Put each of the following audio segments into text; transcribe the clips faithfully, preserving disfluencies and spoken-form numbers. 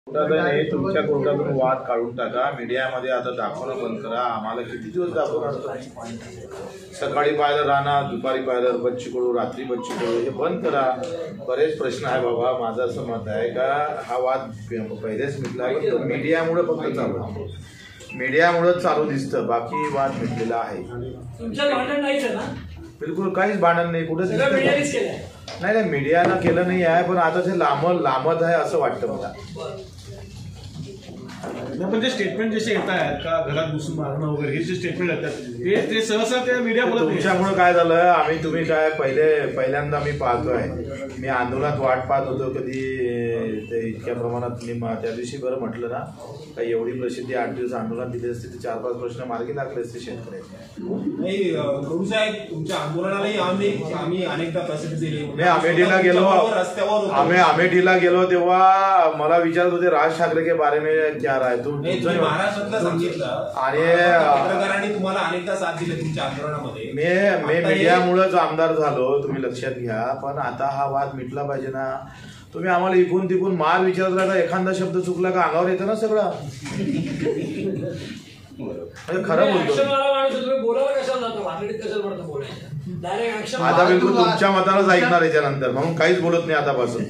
नाही, तुमच्या कोर्टातून वाद काढून टाका, मीडियामध्ये आता दाखवणं बंद करा. आम्हाला किती दिवस दाखवणार? सकाळी पाहिलं राणा, दुपारी पाहिलं बच्ची कडू, रात्री बच्ची कडू, हे बंद करा. बरेच प्रश्न आहे बाबा. माझं असं मत आहे का हा वाद पहिलेच मिटला, पण मीडियामुळे फक्त चालू मीडियामुळे चालू दिसतं, बाकी वाद मिटलेला आहे. बिलकुल काहीच भांडण नाही, कुठे नाही नाही मीडियानं केलं नाही आहे, पण आता ते लांब लांबत आहे असं वाटतं मला. म्हणजे स्टेटमेंट जसे येत आहेत का घरात घुसून मारणं वगैरे हे जे स्टेटमेंट येतात ते ते सहसा त्या मीडिया बोलत नाही. तुमच्यामुळे काय झालं, आम्ही तुम्ही काय पहिले पहिल्यांदा मी पाहतोय, मी आंदोलनात वाट पाहत होतो कधी ते इतक्या प्रमाणात. मी त्या दिवशी बरं म्हटलं ना का एवढी प्रसिद्धी आठ दिवस आंदोलन दिली असते, चार पाच प्रश्न मार्गी लागले असते शेतकऱ्याचे. नाही कडू साहेब, तुमच्या आंदोलनालाही आम्ही आम्ही अनेकदा प्रसिद्धी दिली. मी अमेठीला गेलो आम्ही अमेठीला गेलो तेव्हा मला विचारत होते राज ठाकरे के बारे में क्या राय. तू महाराष्ट्रातलं सांगितलं आणि पत्रकारांनी तुम्हाला अनेकदा साथ दिली तुमच्या आंदोलनामध्ये. मी मी मीडियामुळेच आमदार झालो, तुम्ही लक्षात घ्या. पण आता हा वाद मिटला पाहिजे ना. तुम्ही आम्हाला इकून तिकून मार विचारत राहता, एखादा शब्द चुकला का अंगावर येतं ना सगळं. खरं बोलतो आता, बिलकुल तुमच्या मतानच ऐकणार याच्यानंतर, म्हणून काहीच बोलत नाही आतापासून.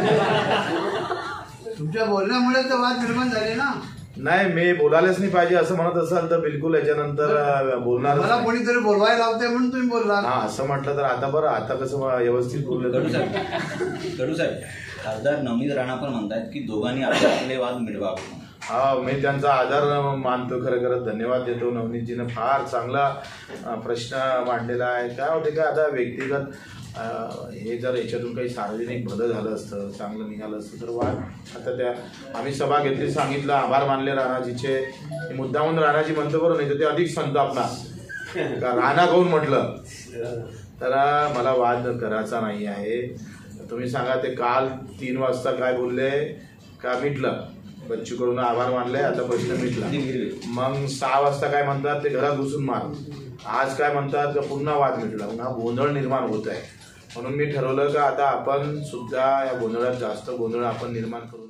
तुमच्या बोलण्यामुळे तर वाद निर्माण झाले ना. नाही, मी बोलायलाच नाही पाहिजे असं म्हणत असाल तर बिलकुल याच्यानंतर बोलणार. मला कोणीतरी बोलवायला लावते म्हणून तुम्ही बोलला. हा असं म्हटलं तर आता बरं, आता कसं व्यवस्थित बोललं. कडू साहेब कडू साहेब खासदार नवनीत राणा पण म्हणतात की दोघांनी आपले वाद मिटवा. हा, मी त्यांचा आदर मानतो, खरं खरं धन्यवाद देतो. नवनीतजीनं फार चांगला प्रश्न मांडलेला आहे. काय होते का आता व्यक्तिगत हे जर याच्यातून काही सार्वजनिक बदल झालं असतं, चांगलं निघालं असतं तर वाद. आता त्या आम्ही सभा घेतली, सांगितलं, आभार मानले राणाजीचे. मुद्दामून राणाजी म्हणतो बरं, नाही तर ते अधिक संतापणार का राणा कोण म्हटलं तर मला वाद करायचा नाही आहे. तुम्ही सांगा ते काल तीन वाजता काय बोलले का मिटलं, बच्चूकडून आभार मानले, आता प्रश्न मिटला. मग सहा वाजता काय म्हणतात ते घरात घुसून मार. आज काय म्हणतात का पुन्हा वाद मिटला, पुन्हा गोंधळ निर्माण होत आहे. म्हणून मी ठरवलं का आता आपण सुद्धा या गोंधळात जास्त गोंधळ आपण निर्माण करू